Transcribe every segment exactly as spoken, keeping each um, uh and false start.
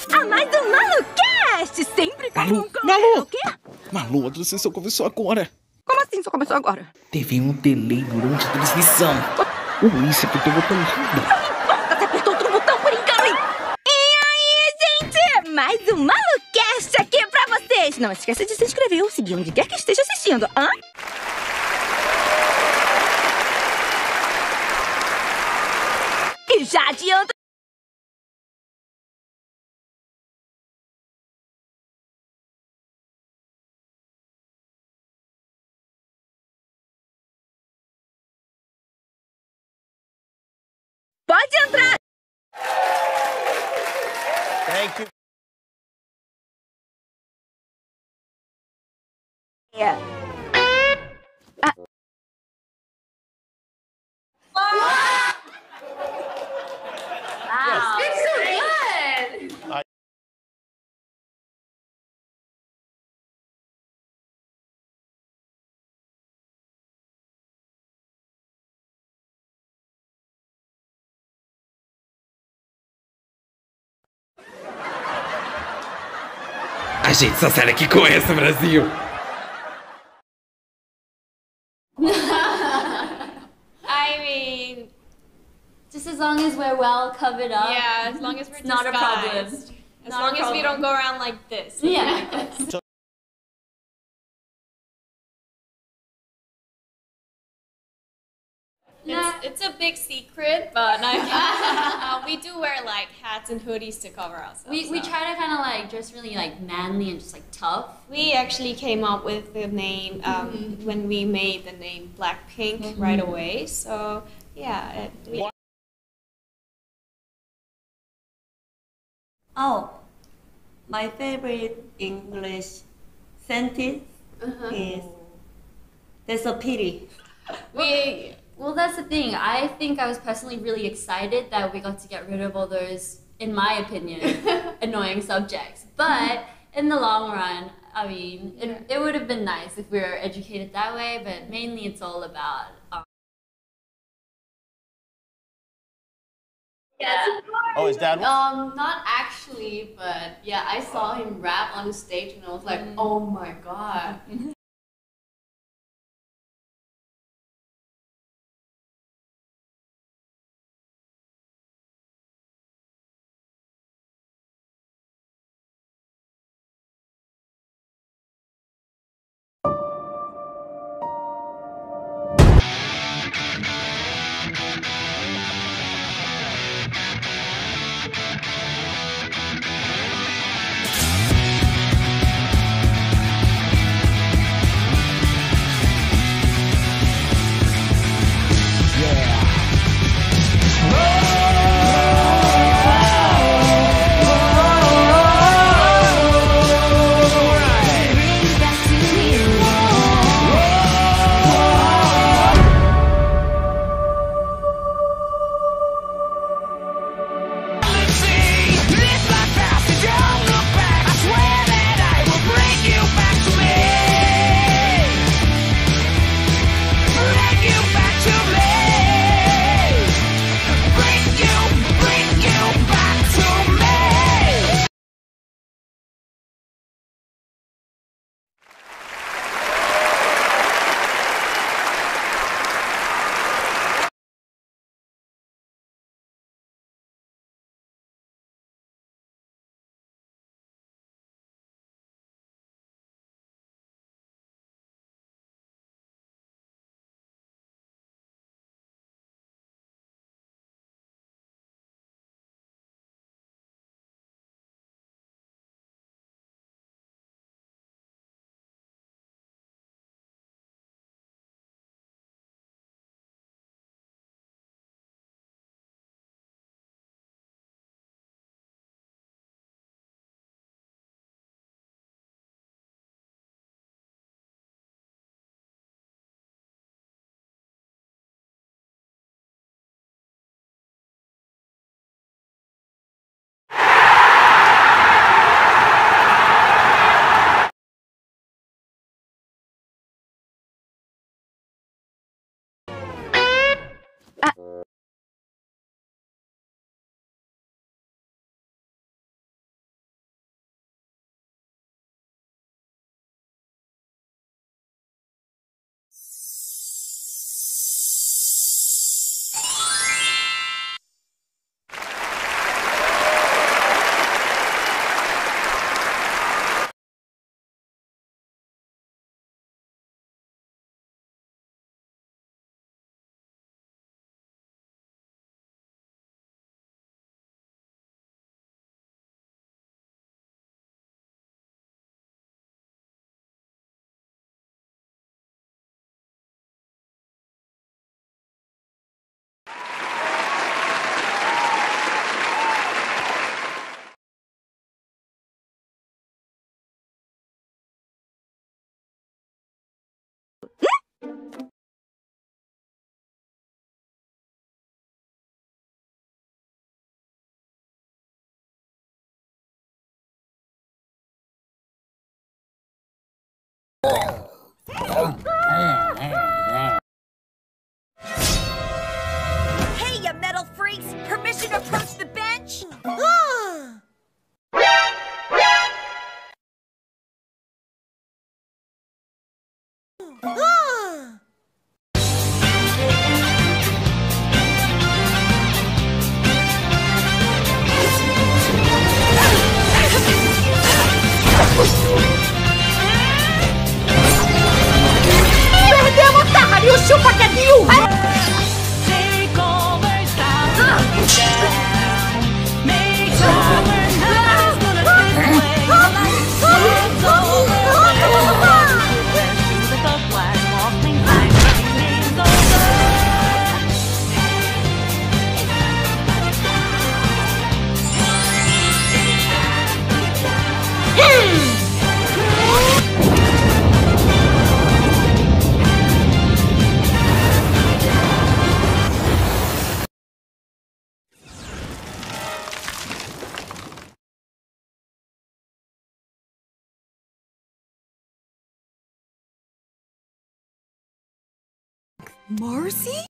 a mais um MaluCast! Sempre com Malu, um... Malu! O quê? Malu, a transmissão começou agora. Como assim só começou agora? Teve um delay durante a transmissão. O Isso apertou o botão errado. Você apertou outro botão por engano! E aí, gente? Mais um MaluCast aqui pra vocês! Não esqueça de se inscrever ou seguir onde quer que esteja assistindo, hã? E já adianta... Pode entrar! Thank you. É. Ah. Wow. It's so good. I A gente só sai daqui com essa, Brasil. I mean, Just as long as we're well covered up. yeah, as long as we're It's not a problem. disguised. As Not a long as we problem. don't go around like this. Yeah. It's, it's a big secret, but uh, we do wear like hats and hoodies to cover ourselves. we we so. try to kind of like dress really like manly and just like tough. We actually came up with the name um, Mm-hmm. when we made the name Blackpink right away. So yeah, it, we Oh, my favorite English sentence is "There's a pity." we Well, that's the thing. I think I was personally really excited that we got to get rid of all those, in my opinion, annoying subjects. But in the long run, I mean, it, it would have been nice if we were educated that way. But mainly, it's all about. Um, yeah. oh, is that Um, not actually, but yeah, I saw him rap on the stage and I was like, oh my god. Hey, you metal freaks! Permission to approach the bench? Perdemos, Tari! O chupa cadil! Marcy?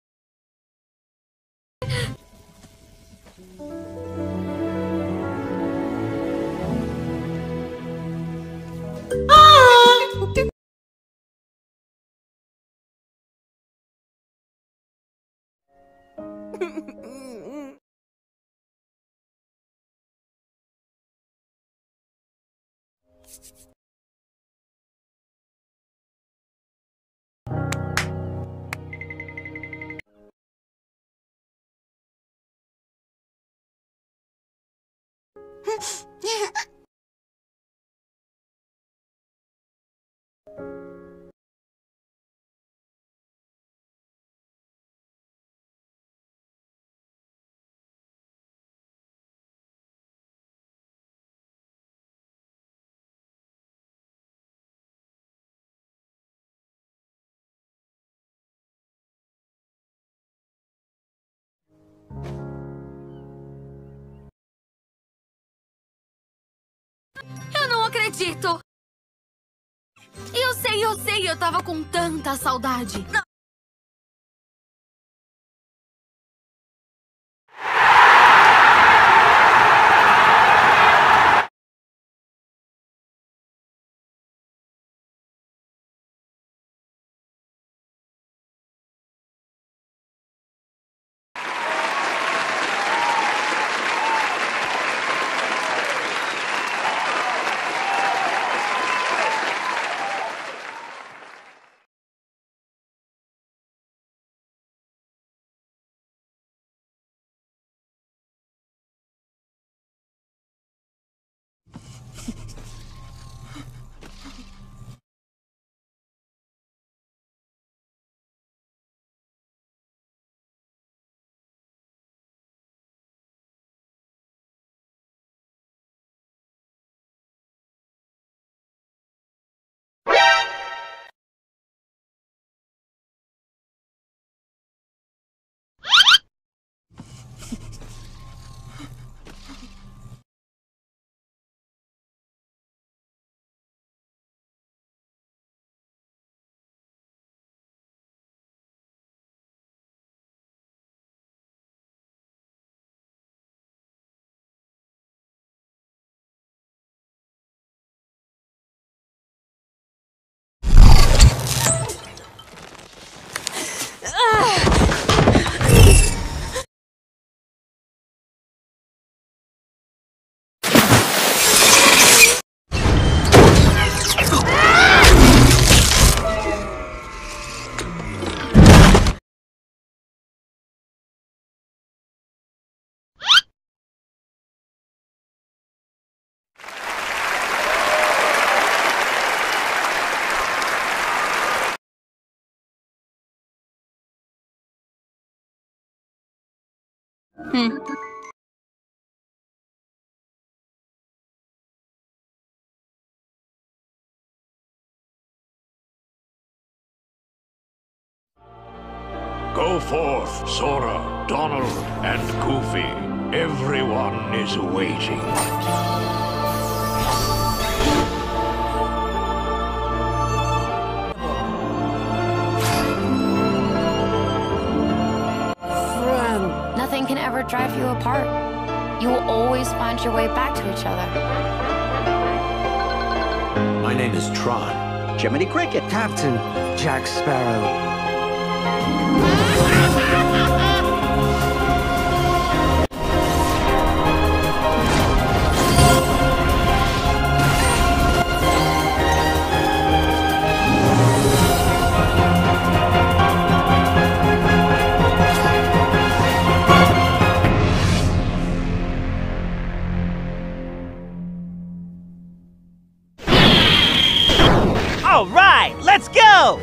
Eu não acredito! Eu sei, eu sei, eu tava com tanta saudade. Não. Hum. Go forth, Sora, Donald, and Goofy. Everyone is waiting. can ever drive you apart. You will always find your way back to each other. My name is Tron. Jiminy Cricket. Captain Jack Sparrow. All right, let's go!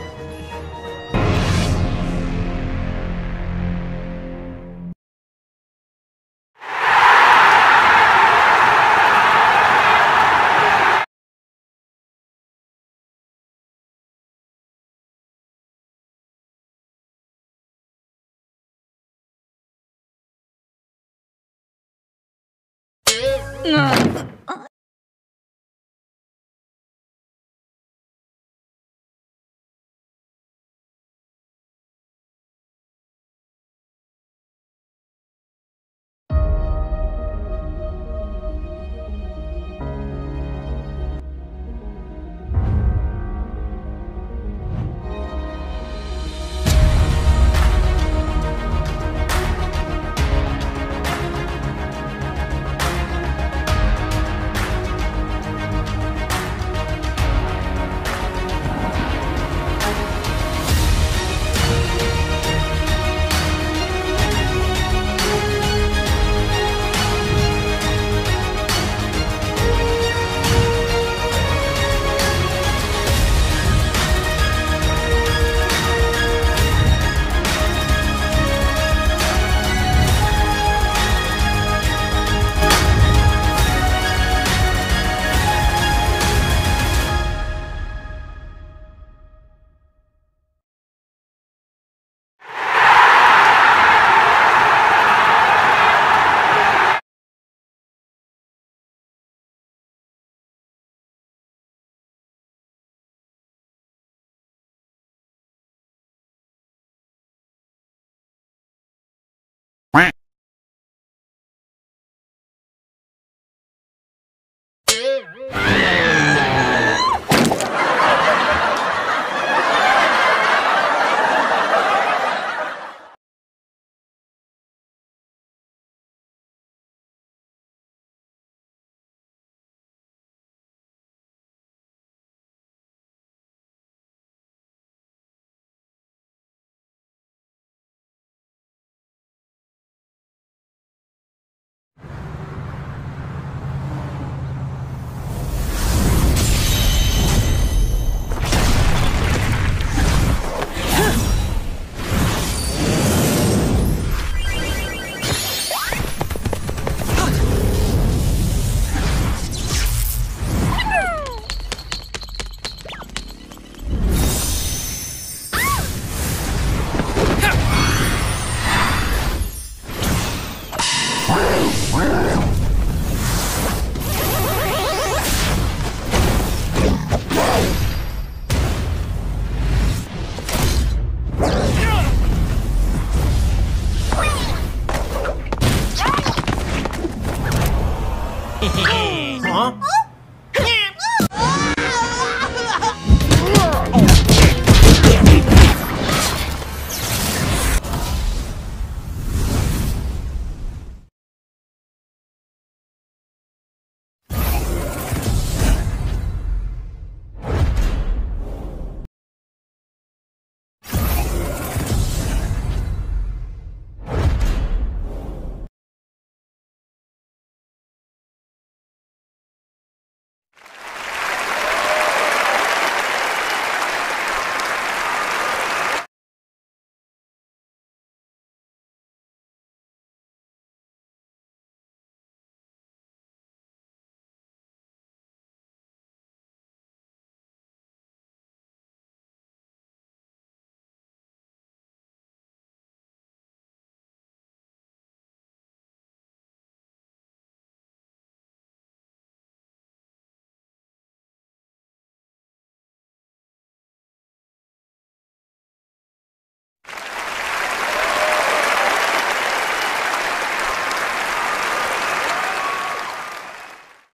Hehehe